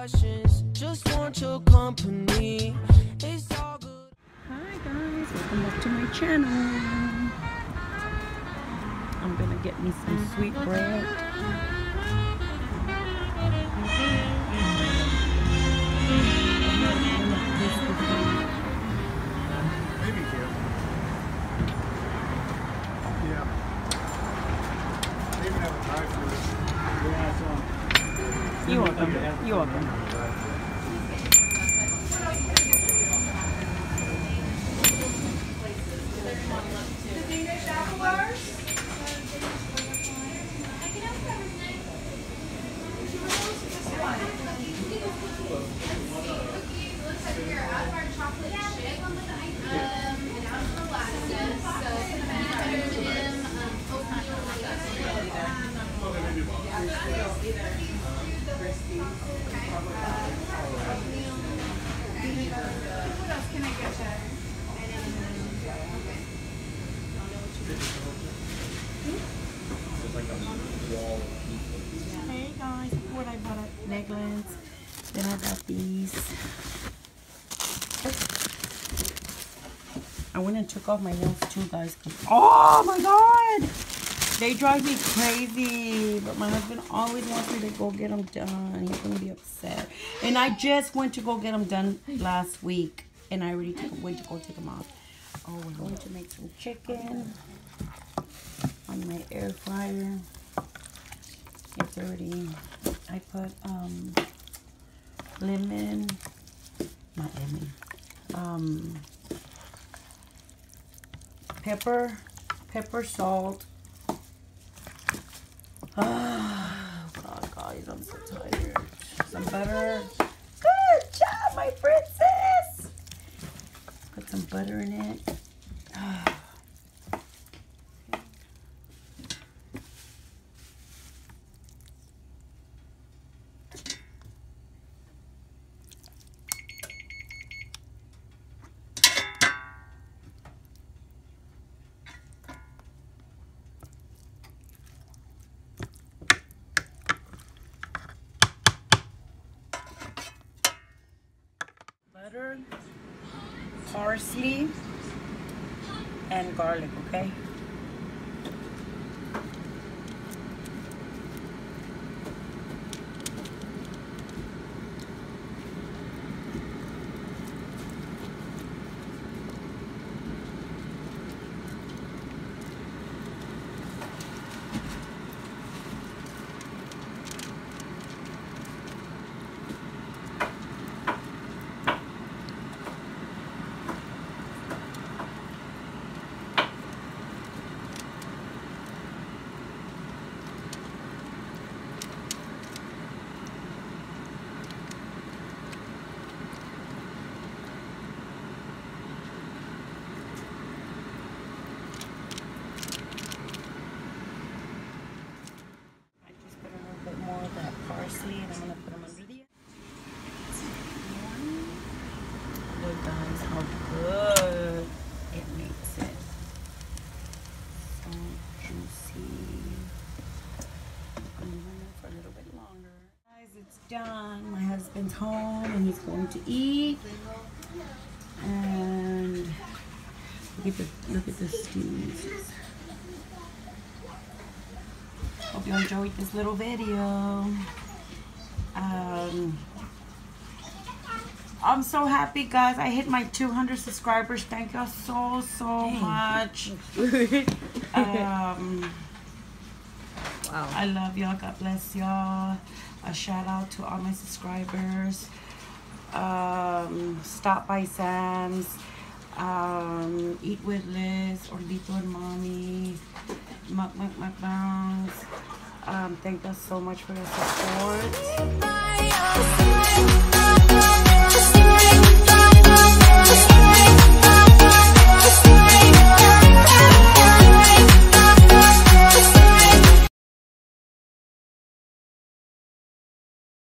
questions, just want your company. It's all good. Hi guys, welcome back to my channel. I'm gonna get me some sweet bread. Maybe here. Yeah. They even have a drive-through. Yeah, so. You're welcome. You're welcome. Hey guys, what I bought at Neglands. Then I got these. I went and took off my nails too, guys. Oh my god! They drive me crazy. But my husband always wants me to go get them done. He's gonna be upset. And I just went to go get them done last week. And I already went to go take them off. Oh, we're going to make some chicken on my air fryer. It's already, I put lemon, not lemon, pepper, salt. Oh God, guys, I'm so tired. Some butter. Good job, my princess. Put some butter in it. Butter, parsley, and garlic, okay? Parsley, and I'm gonna put them under the. Look, guys, how good it makes it. So juicy. I'm gonna leave for a little bit longer. Guys, it's done. My husband's home, and he's going to eat. And look at the stews. Hope you enjoyed this little video. I'm so happy, guys. I hit my 200 subscribers. Thank y'all so much. Wow. I love y'all. God bless y'all. A shout out to all my subscribers. Stop by Sam's. Eat with Liz, Orlito and Mommy. Mukbangs. Thank you so much for your support.